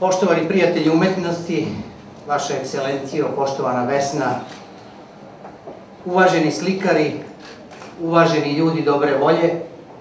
Poštovani prijatelji umetnosti, Vaša ekscelencijo, poštovana Vesna, uvaženi slikari, uvaženi ljudi dobre volje,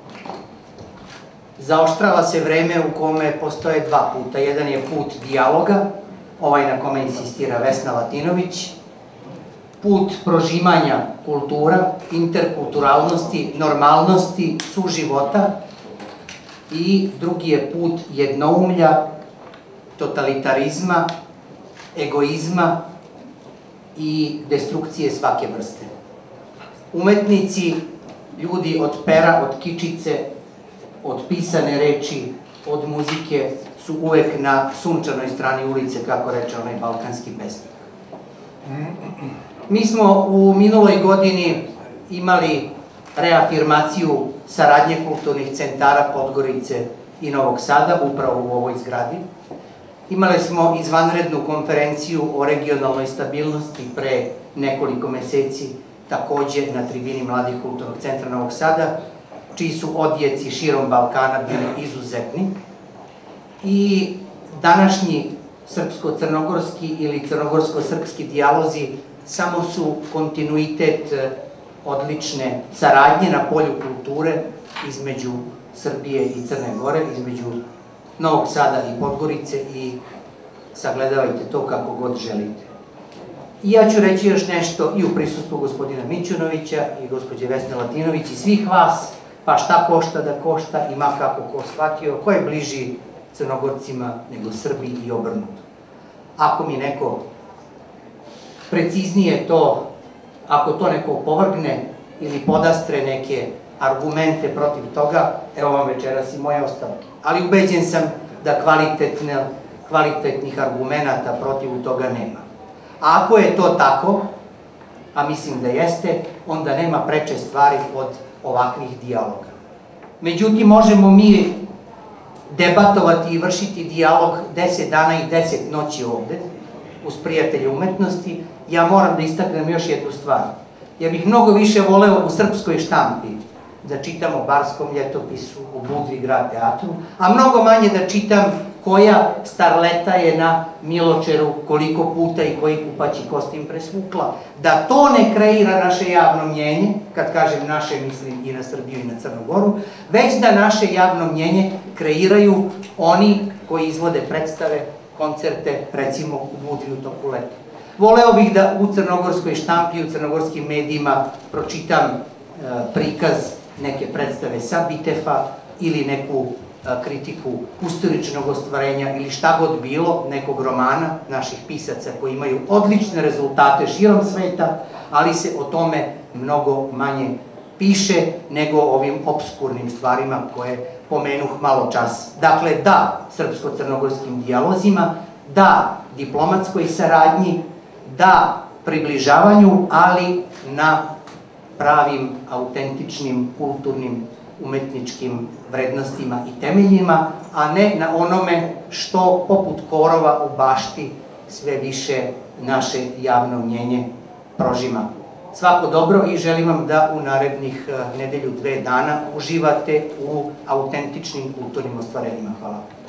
zaoštrava se vreme u kome postoje dva puta. Jedan je put dijaloga, ovaj na kome insistira Vesna Latinović, put prožimanja kultura, interkulturalnosti, normalnosti, suživota, i drugi je put jednoumlja, totalitarizma, egoizma i destrukcije svake vrste. Umetnici, ljudi od pera, od kičice, od pisane reči, od muzike, su uvek na sunčanoj strani ulice, kako reče onaj balkanski pesnik. Mi smo u minuloj godini imali reafirmaciju saradnje kulturnih centara Podgorice i Novog Sada, upravo u ovoj zgradi. Imali smo izvanrednu konferenciju o regionalnoj stabilnosti pre nekoliko meseci, takođe na tribini Mladih kulturnog centra Novog Sada, čiji su odjeci širom Balkana bili izuzetni. I današnji srpsko-crnogorski ili crnogorsko-srpski dijalozi samo su kontinuitet odlične saradnje na polju kulture između Srbije i Crne Gore, između Novog Sada i Podgorice, i sagledavajte to kako god želite. I ja ću reći još nešto i u prisustvu gospodina Mićunovića i gospođe Vesne Latinović i svih vas, pa šta košta da košta, ima kako ko shvatio, ko je bliži Crnogorcima nego Srbi i obrnuto. Ako mi neko preciznije to, ako to neko opovrgne ili podastre neke argumente protiv toga, evo vam večeras i moje ostavke. Ali ubeđen sam da kvalitetnih argumenta protiv toga nema. A ako je to tako, a mislim da jeste, onda nema preče stvari od ovakvih dijaloga. Međutim, možemo mi debatovati i vršiti dijalog 10 dana i 10 noći ovde, uz prijatelje umetnosti. Ja moram da istaknem još jednu stvar. Ja bih mnogo više voleo u srpskoj štampi da čitam o Barskom ljetopisu, o Budvi grad teatru, a mnogo manje da čitam koja starleta je na Miločeru koliko puta i koji kupaći kostim presvukla. Da to ne kreira naše javno mnjenje, kad kažem naše, mislim i na Srbiju i na Crnu Goru, već da naše javno mnjenje kreiraju oni koji izvode predstave, koncerte, recimo u Budvi u toku leta. Voleo bih da u crnogorskoj štampi, u crnogorskim medijima pročitam prikaz neke predstave sa Bitefa ili neku kritiku istoričnog ostvarenja ili šta god bilo, nekog romana naših pisaca koji imaju odlične rezultate širom sveta, ali se o tome mnogo manje piše nego o ovim obskurnim stvarima koje pomenuh malo čas. Dakle, da srpsko-crnogorskim dijalozima, da diplomatskoj saradnji, da približavanju, ali na pravim, autentičnim, kulturnim, umetničkim vrednostima i temeljima, a ne na onome što poput korova u bašti sve više naše javno mnjenje prožima. Svako dobro i želim vam da u narednih nedelju, 2 dana uživate u autentičnim kulturnim ostvarenjima. Hvala.